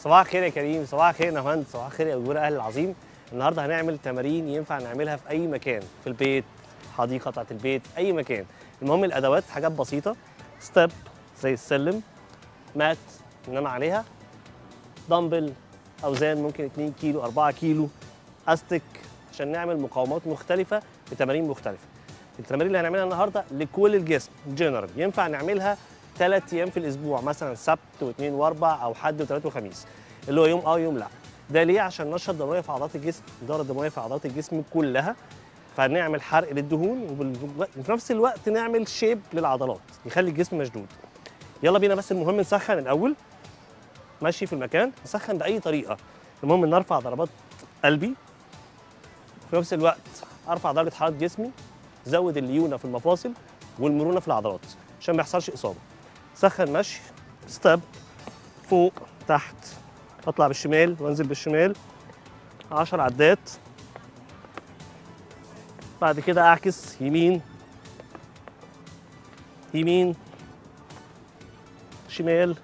صباح الخير يا كريم، صباح الخير يا نهاوند، صباح الخير يا أجور أهل العظيم. النهارده هنعمل تمارين ينفع نعملها في أي مكان، في البيت، حديقة بتاعت البيت، أي مكان. المهم الأدوات حاجات بسيطة، ستيب زي السلم، مات ننام عليها، دمبل، أوزان ممكن 2 كيلو 4 كيلو، أستك عشان نعمل مقاومات مختلفة بتمارين مختلفة. التمارين اللي هنعملها النهارده لكل الجسم جنرال، ينفع نعملها 3 ايام في الاسبوع، مثلا سبت واثنين واربع او حد وثلاث وخميس، اللي هو يوم يوم لا. ده ليه؟ عشان ننشط الدوريه في عضلات الجسم، الدوره الدمويه في عضلات الجسم كلها، فنعمل حرق للدهون وفي نفس الوقت نعمل شيب للعضلات يخلي الجسم مشدود. يلا بينا، بس المهم نسخن الاول. ماشي في المكان نسخن باي طريقه، المهم ان ارفع ضربات قلبي، في نفس الوقت ارفع درجه حراره جسمي، زود الليونه في المفاصل والمرونه في العضلات عشان ما يحصلش اصابه. سخن مشي، ستيب، فوق تحت، اطلع بالشمال وانزل بالشمال 10 عدات. بعد كده اعكس يمين يمين شمال،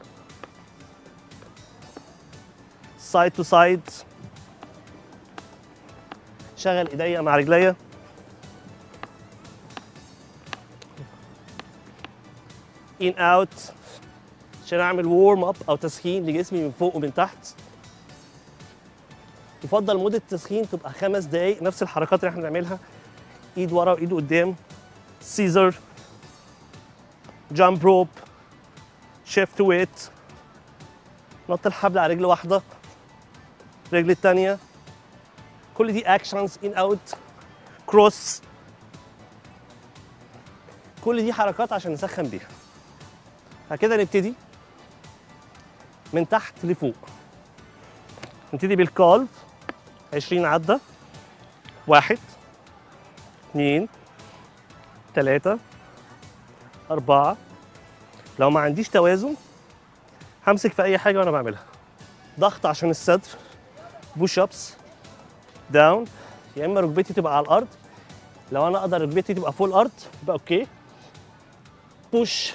سايد تو سايد، شغل ايديا مع رجليا، ان اوت عشان اعمل وورم اب او تسخين لجسمي من فوق ومن تحت. يفضل مده التسخين تبقى 5 دقائق، نفس الحركات اللي احنا بنعملها، ايد ورا وايد قدام، سيزر، جامب روب، شيفت ويت، نط الحبل على رجل واحده، رجل الثانيه، كل دي اكشنز، ان اوت، كروس، كل دي حركات عشان نسخن بيها. فكده نبتدي من تحت لفوق. نبتدي بالكالف 20 عده، 1 2 3 4. لو ما عنديش توازن همسك في اي حاجه وانا بعملها. ضغط عشان الصدر، بوش ابس، داون، يا اما ركبتي تبقى على الارض، لو انا اقدر ركبتي تبقى فوق الارض يبقى اوكي. بوش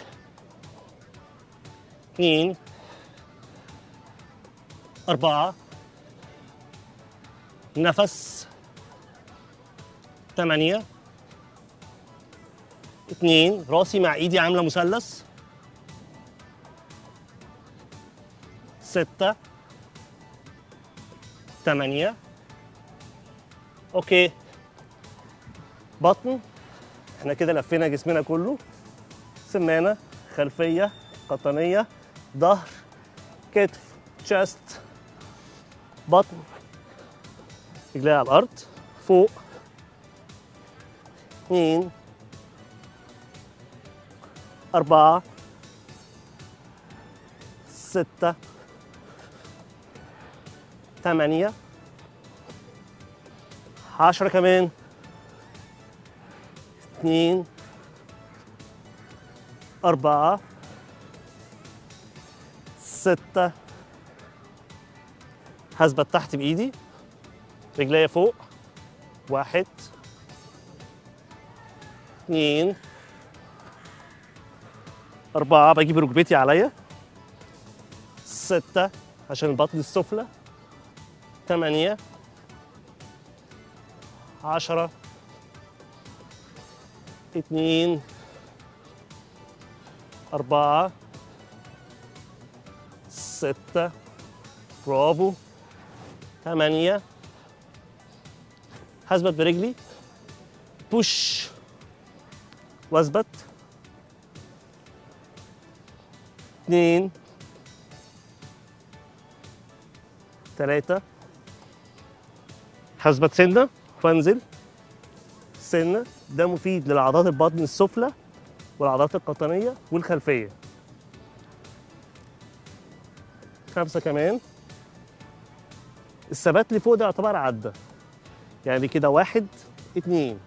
2 4، نفس 8 2، راسي مع ايدي عامله مثلث 6 8. اوكي. بطن، احنا كده لفينا جسمنا كله، سمانه، خلفيه، قطنيه، ظهر، كتف، تشست، بطن، رجلي على الارض، فوق 2 4 6 8 10 كمان، 2 4 6. هثبت تحت بايدي، رجليا فوق، 1 2 4، بجيب ركبتي عليا، 6 عشان البطن السفلى، 8 10 2 4 6. برافو. 8. هثبت برجلي، بوش واثبت، 2 3. هثبت سنه وانزل سنه. ده مفيد للعضلات البطن السفلى والعضلات القطنيه والخلفيه. 5 كمان. الثبات اللي فوق ده يعتبر عده، يعني كده 1 2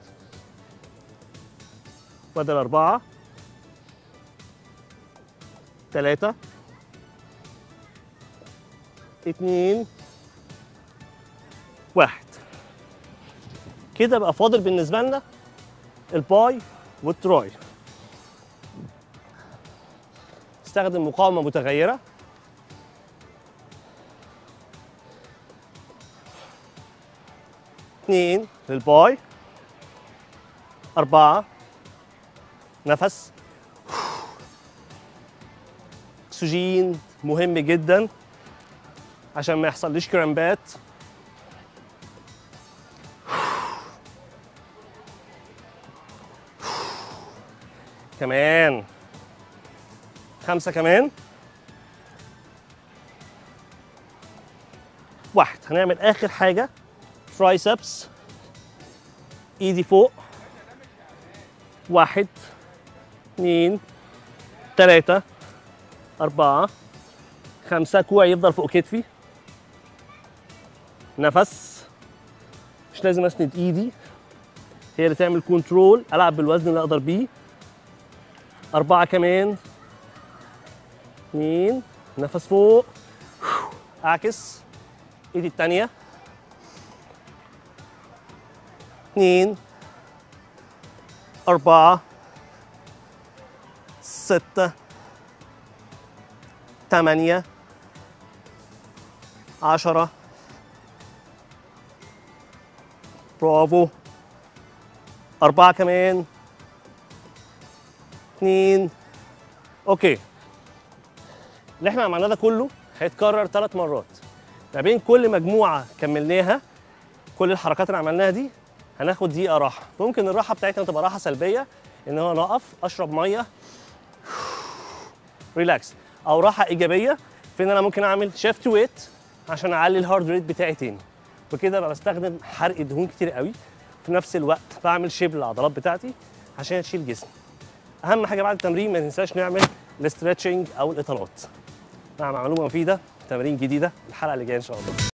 بدل 4 3 2 1. كده بقى فاضل بالنسبه لنا الباي والتراي. استخدم مقاومه متغيره، 2 للباي، 4 نفس. اكسجين مهم جدا عشان ما يحصليش كرامبات. كمان 5 كمان. 1. هنعمل اخر حاجه ترايسبس، ايدي فوق. 1 2 3 4 5. كوعي يفضل فوق كتفي. نفس، مش لازم اسند ايدي، هي اللي تعمل كنترول، العب بالوزن اللي اقدر بيه. 4 كمان. 2 نفس فوق. اعكس ايدي التانية. 2 4 6 8 10. برافو. 4 كمان. 2. اوكي، اللي احنا عملناه ده كله هيتكرر 3 مرات. ما بين كل مجموعه كملناها، كل الحركات اللي عملناها دي هناخد دقيقه راحه. ممكن الراحه بتاعتنا تبقى راحه سلبيه، ان هو نقف اشرب ميه ريلاكس، او راحه ايجابيه في ان انا ممكن اعمل شيفت ويت عشان اعلي الهارد ريت بتاعي تاني. وكده بقى بستخدم حرق دهون كتير قوي، في نفس الوقت بعمل شيب للعضلات بتاعتي عشان تشيل جسمي. اهم حاجه بعد التمرين ما ننساش نعمل الاسترتشنج او الاطالات. مع معلومه مفيده، تمارين جديده الحلقه اللي جايه ان شاء الله.